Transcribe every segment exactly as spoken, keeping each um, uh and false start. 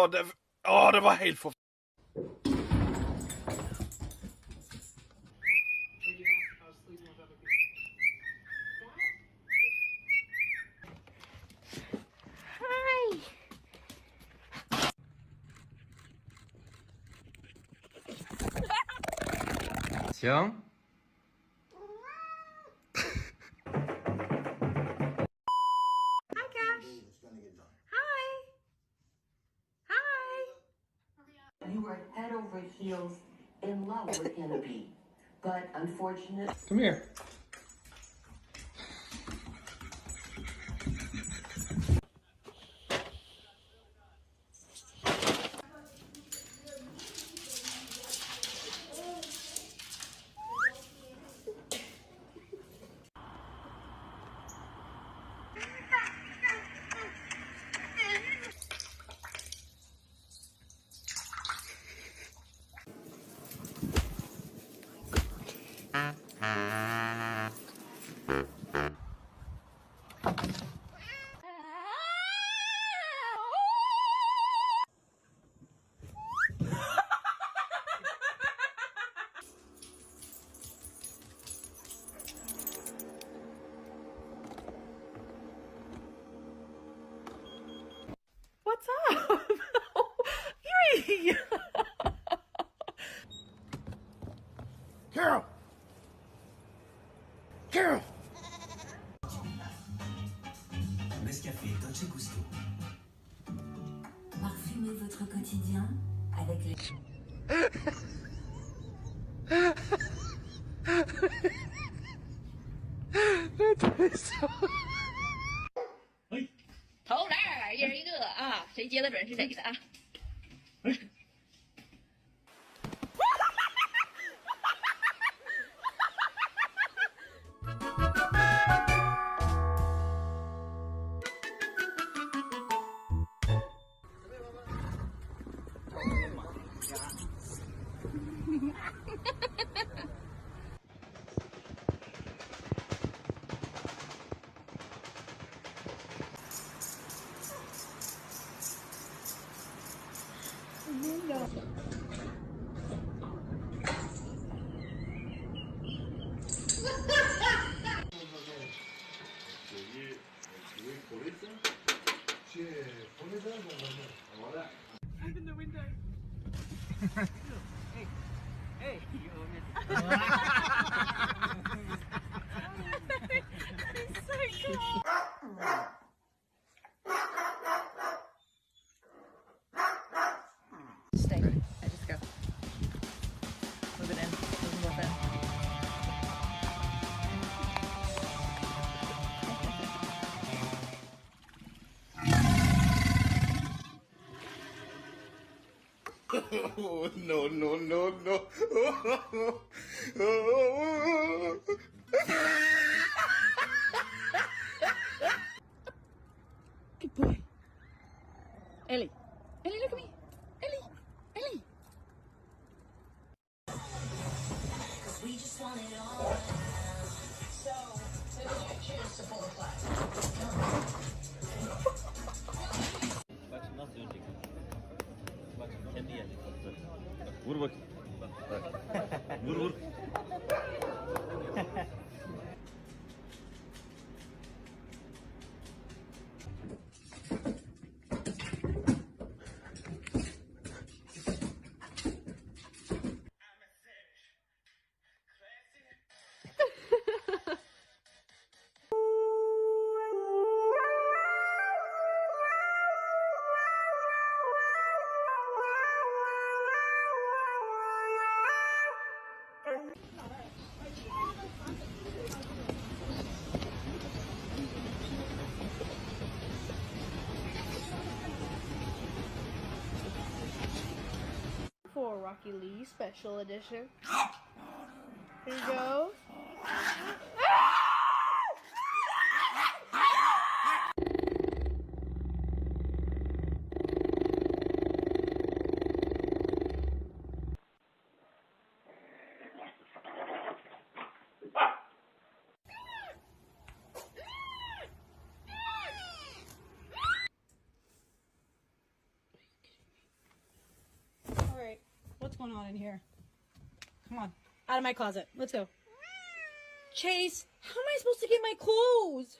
Åh, det, åh, det var helt for... Hej. Tiens. Hi, Cash. Hi. Hi. You were head over heels in love with Hennepy, but unfortunately... Come here. What's up? Yuri! Carol! Carol! Nescafé Dolce Gusto. Parfumez votre quotidien avec les... 头这儿一人一个啊，谁接的准是谁的啊。 Open the window. Hey, hey, you He's so cool. Stay. I just go. Move it in. Move it in. Oh, no, no, no, no. Good boy. Ellie. Ellie, look at me. Ellie. Ellie. We just want it all. So, cheers to full class. Bak şimdi nasıl dönecek? Bak şimdi kendi gelecek. Bak, vur bak. Bak. Bak. Vur vur. For Rocky Lee Special Edition. Here you go. what's going on in here. Come on, out of my closet. Let's go. Chase, how am I supposed to get my clothes?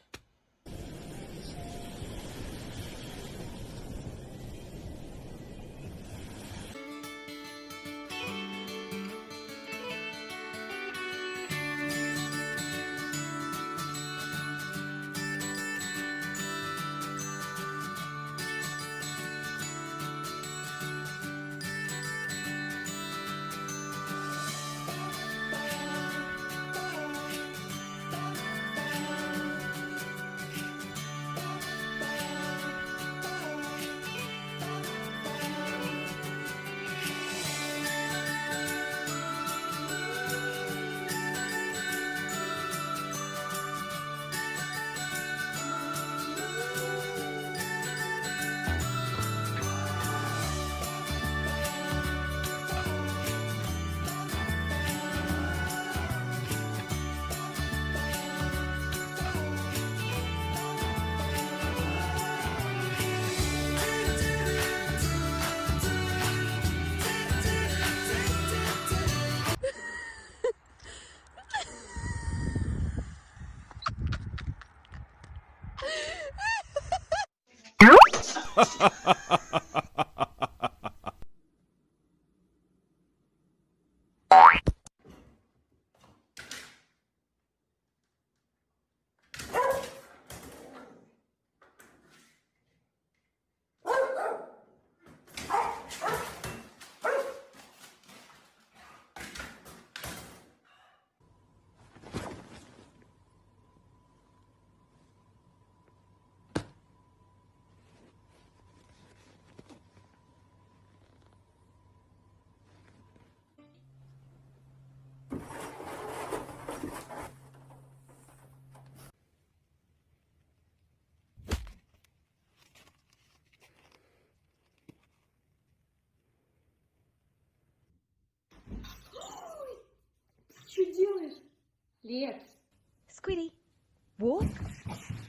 Что делаешь? Лекс. Squiddy, walk.